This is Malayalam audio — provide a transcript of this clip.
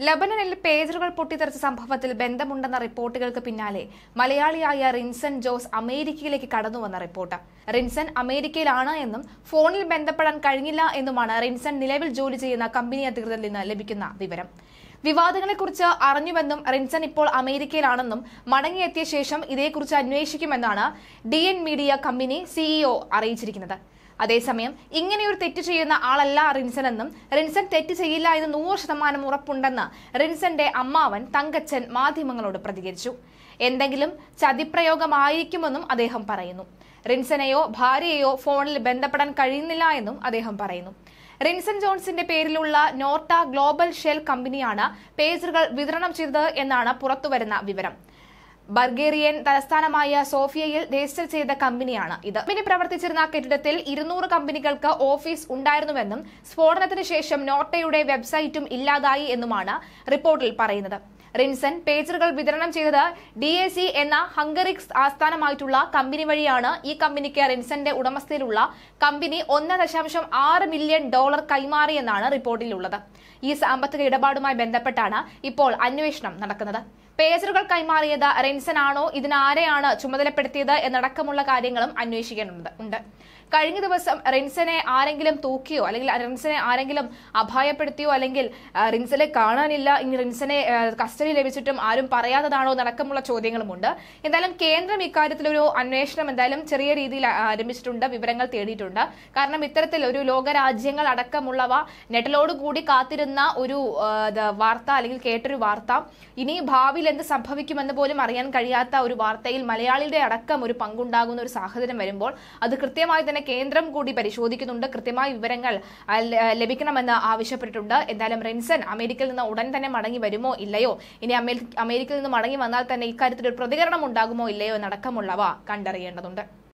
ലബനനിൽ പേജറുകൾ പൊട്ടിത്തെറിച്ച സംഭവത്തിൽ ബന്ധമുണ്ടെന്ന റിപ്പോർട്ടുകൾക്ക് പിന്നാലെ മലയാളിയായ റിൻസൺ ജോസ് അമേരിക്കയിലേക്ക് കടന്നുവന്ന റിപ്പോർട്ട്. റിൻസൺ അമേരിക്കയിലാണ് എന്നും ഫോണിൽ ബന്ധപ്പെടാൻ കഴിഞ്ഞില്ല എന്നുമാണ് റിൻസൺ നിലവിൽ ജോലി ചെയ്യുന്ന കമ്പനി അധികൃതരിൽ നിന്ന് ലഭിക്കുന്ന വിവരം. വിവാദങ്ങളെക്കുറിച്ച് അറിഞ്ഞുവെന്നും റിൻസൺ ഇപ്പോൾ അമേരിക്കയിലാണെന്നും മടങ്ങിയെത്തിയ ശേഷം ഇതേക്കുറിച്ച് അന്വേഷിക്കുമെന്നാണ് DN മീഡിയ കമ്പനി CEO അറിയിച്ചിരിക്കുന്നത്. അതേസമയം ഇങ്ങനെയൊരു തെറ്റ് ചെയ്യുന്ന ആളല്ല റിൻസൺ എന്നും റിൻസൺ തെറ്റ് ചെയ്യില്ല എന്ന് 100% ഉറപ്പുണ്ടെന്ന് റിൻസന്റെ അമ്മാവൻ തങ്കച്ചൻ മാധ്യമങ്ങളോട് പ്രതികരിച്ചു. എന്തെങ്കിലും ചതിപ്രയോഗമായിരിക്കുമെന്നും അദ്ദേഹം പറയുന്നു. റിൻസനെയോ ഭാര്യയെയോ ഫോണിൽ ബന്ധപ്പെടാൻ കഴിയുന്നില്ല എന്നും അദ്ദേഹം പറയുന്നു. റിൻസൺ ജോൺസിന്റെ പേരിലുള്ള നോർട്ട ഗ്ലോബൽ ഷെൽ കമ്പനിയാണ് പേജറുകൾ വിതരണം ചെയ്തത് എന്നാണ് പുറത്തുവരുന്ന വിവരം. ബൾഗേറിയൻ തലസ്ഥാനമായ സോഫിയയിൽ രജിസ്റ്റർ ചെയ്ത കമ്പനിയാണ് ഇത്. കമ്പനി പ്രവർത്തിച്ചിരുന്ന കെട്ടിടത്തിൽ 200 കമ്പനികൾക്ക് ഓഫീസ് ഉണ്ടായിരുന്നുവെന്നും സ്ഫോടനത്തിന് ശേഷം നോർട്ടയുടെ വെബ്സൈറ്റും ഇല്ലാതായി എന്നുമാണ് റിപ്പോർട്ടിൽ പറയുന്നത്. റിൻസൺ പേജറുകൾ വിതരണം ചെയ്തത് DAC എന്ന ഹംഗറി ആസ്ഥാനമായിട്ടുള്ള കമ്പനി വഴിയാണ്. ഈ കമ്പനിക്ക് റിൻസന്റെ ഉടമസ്ഥയിലുള്ള കമ്പനി $1.6 മില്യൺ കൈമാറിയെന്നാണ് റിപ്പോർട്ടിലുള്ളത്. ഈ സാമ്പത്തിക ഇടപാടുമായി ബന്ധപ്പെട്ടാണ് ഇപ്പോൾ അന്വേഷണം നടക്കുന്നത്. പേജറുകൾ കൈമാറിയത് റിൻസൺ ആണോ, ഇതിനാരെയാണ് ചുമതലപ്പെടുത്തിയത് എന്നടക്കമുള്ള കാര്യങ്ങളും അന്വേഷിക്കേണ്ടതുണ്ട്. കഴിഞ്ഞ ദിവസം റിൻസനെ ആരെങ്കിലും തൂക്കിയോ അല്ലെങ്കിൽ റിൻസനെ ആരെങ്കിലും അപായപ്പെടുത്തിയോ അല്ലെങ്കിൽ റിൻസനെ കാണാനില്ല, ഇനി റിൻസനെ കസ്റ്റഡി ലഭിച്ചിട്ടും ആരും പറയാത്തതാണോ എന്നടക്കമുള്ള ചോദ്യങ്ങളുമുണ്ട്. എന്തായാലും കേന്ദ്രം ഇക്കാര്യത്തിലൊരു അന്വേഷണം എന്തായാലും ചെറിയ രീതിയിൽ ആരംഭിച്ചിട്ടുണ്ട്, വിവരങ്ങൾ തേടിയിട്ടുണ്ട്. കാരണം ഇത്തരത്തിൽ ഒരു ലോകരാജ്യങ്ങൾ അടക്കമുള്ളവ നെട്ടലോടുകൂടി കാത്തിരുന്ന ഒരു വാർത്ത അല്ലെങ്കിൽ കേട്ടൊരു വാർത്ത ഇനി ഭാവിയിൽ എന്ത് സംഭവിക്കുമെന്ന് പോലും അറിയാൻ കഴിയാത്ത ഒരു വാർത്തയിൽ മലയാളിയുടെ അടക്കം ഒരു പങ്കുണ്ടാകുന്ന ഒരു സാഹചര്യം വരുമ്പോൾ അത് കൃത്യമായി തന്നെ കേന്ദ്രം കൂടി പരിശോധിക്കുന്നുണ്ട്. കൃത്യമായ വിവരങ്ങൾ ലഭിക്കണമെന്ന് ആവശ്യപ്പെട്ടിട്ടുണ്ട്. എന്തായാലും റിൻസൺ അമേരിക്കയിൽ നിന്ന് ഉടൻ തന്നെ മടങ്ങി വരുമോ ഇല്ലയോ, ഇനി അമേരിക്കയിൽ നിന്ന് മടങ്ങി വന്നാൽ തന്നെ ഇക്കാര്യത്തിൽ ഒരു പ്രതികരണം ഉണ്ടാകുമോ ഇല്ലയോ എന്നടക്കമുള്ളവ കണ്ടറിയേണ്ടതുണ്ട്.